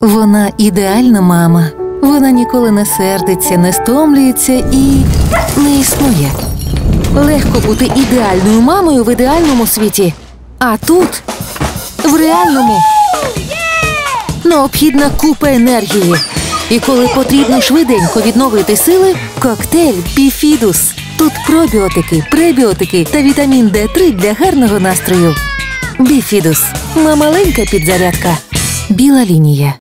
Вона ідеальна мама. Вона ніколи не сердиться, не стомлюється і не існує. Легко бути ідеальною мамою в ідеальному світі. А тут, в реальному, необхідна купа енергії. І коли потрібно швиденько відновити сили, коктейль Біфідус. Тут пробіотики, пребіотики та вітамін Д3 для гарного настрою. Біфідус – маленька підзарядка. Біла лінія.